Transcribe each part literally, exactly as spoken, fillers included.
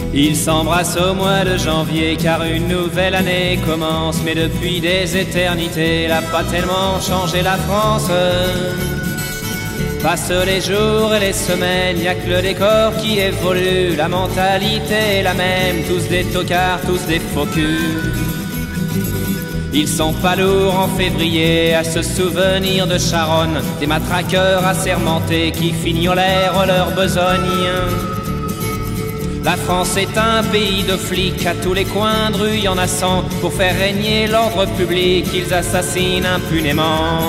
Ils s'embrassent au mois de janvier car une nouvelle année commence. Mais depuis des éternités, elle n'a pas tellement changé la France. Passent les jours et les semaines, y a que le décor qui évolue. La mentalité est la même, tous des tocards, tous des faux culs. Ils sont pas lourds en février à se souvenir de Charonne, des matraqueurs assermentés qui fignolèrent leur besogne. La France est un pays de flics, à tous les coins de rue y en a cent. Pour faire régner l'ordre public, ils assassinent impunément.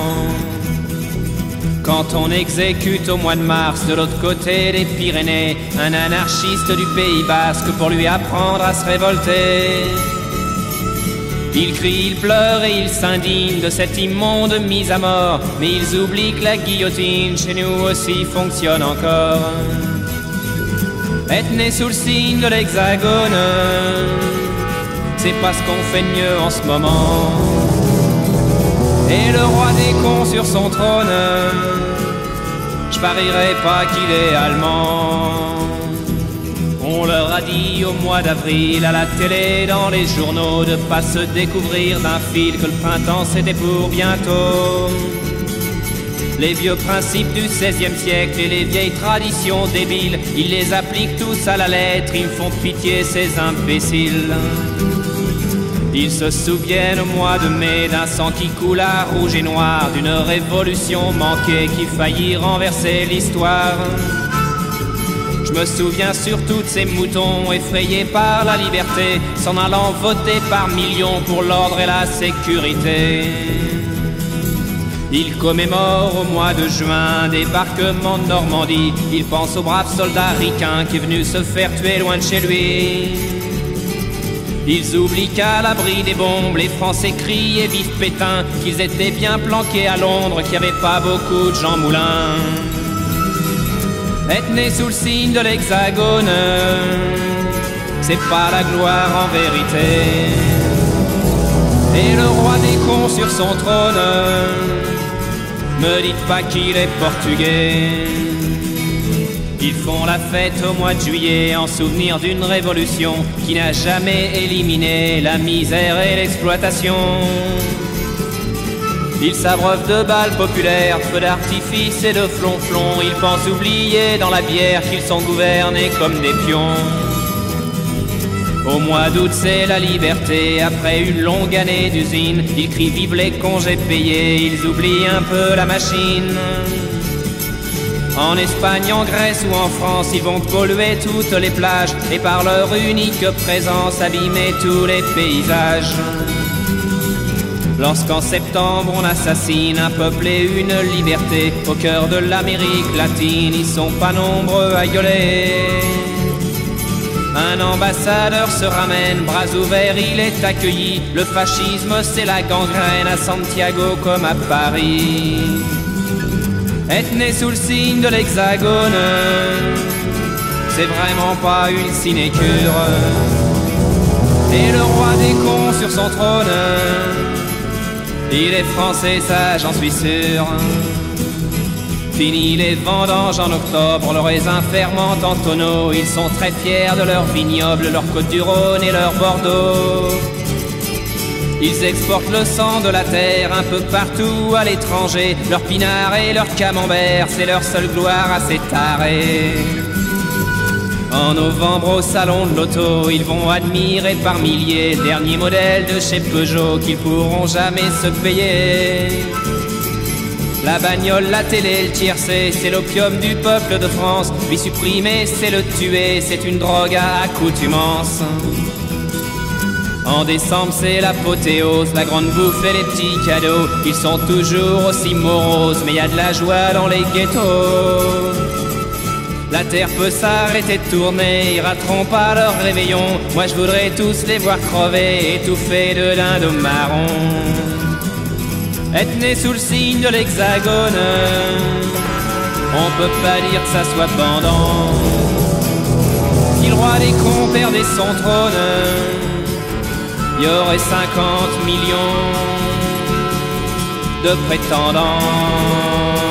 Quand on exécute au mois de mars, de l'autre côté des Pyrénées, un anarchiste du Pays Basque pour lui apprendre à se révolter. Ils crient, ils pleurent et ils s'indignent de cette immonde mise à mort. Mais ils oublient que la guillotine chez nous aussi fonctionne encore. Être né sous le signe de l'Hexagone, c'est pas ce qu'on fait de mieux en ce moment. Et le roi des cons sur son trône, je parierais pas qu'il est allemand. On leur a dit au mois d'avril à la télé, dans les journaux, de pas se découvrir d'un fil que le printemps c'était pour bientôt. Les vieux principes du seizième siècle et les vieilles traditions débiles, ils les appliquent tous à la lettre, ils me font pitié ces imbéciles. Ils se souviennent au mois de mai d'un sang qui coula rouge et noir, d'une révolution manquée qui faillit renverser l'histoire. Je me souviens surtout de ces moutons effrayés par la liberté, s'en allant voter par millions pour l'ordre et la sécurité. Ils commémorent au mois de juin débarquement de Normandie. Ils pensent au brave soldat ricain qui est venu se faire tuer loin de chez lui. Ils oublient qu'à l'abri des bombes, les Français crient et vivent Pétain, qu'ils étaient bien planqués à Londres, qu'il n'y avait pas beaucoup de Jean Moulin. Être né sous le signe de l'Hexagone, c'est pas la gloire en vérité. Et le roi des cons sur son trône, me dites pas qu'il est portugais. Ils font la fête au mois de juillet en souvenir d'une révolution qui n'a jamais éliminé la misère et l'exploitation. Ils s'abreuvent de balles populaires, de feux d'artifice et de flonflons. Ils pensent oublier dans la bière qu'ils sont gouvernés comme des pions. Au mois d'août c'est la liberté, après une longue année d'usine. Ils crient vive les congés payés, ils oublient un peu la machine. En Espagne, en Grèce ou en France, ils vont polluer toutes les plages et par leur unique présence abîmer tous les paysages. Lorsqu'en septembre on assassine un peuple et une liberté au cœur de l'Amérique latine, ils sont pas nombreux à gueuler. Un ambassadeur se ramène, bras ouverts, il est accueilli. Le fascisme c'est la gangrène à Santiago comme à Paris. Être né sous le signe de l'Hexagone, c'est vraiment pas une sinécure. Et le roi des cons sur son trône, il est français, ça j'en suis sûr. Fini les vendanges en octobre, le raisin fermente en tonneaux. Ils sont très fiers de leur vignoble, leur Côte-du-Rhône et leur Bordeaux. Ils exportent le sang de la terre un peu partout à l'étranger. Leur pinard et leur camembert, c'est leur seule gloire à ces tarés. En novembre au salon de l'auto, ils vont admirer par milliers le dernier modèle de chez Peugeot qu'ils pourront jamais se payer. La bagnole, la télé, le tiercé, c'est l'opium du peuple de France. Lui supprimer, c'est le tuer, c'est une drogue à accoutumance. En décembre, c'est l'apothéose, la grande bouffe et les petits cadeaux. Ils sont toujours aussi moroses, mais y a de la joie dans les ghettos. La terre peut s'arrêter de tourner, ils rateront pas leur réveillon. Moi je voudrais tous les voir crever, étouffés de dindons marrons. Être né sous le signe de l'Hexagone, on peut pas dire que ça soit pendant. Si le roi des cons perdait son trône, y aurait cinquante millions de prétendants.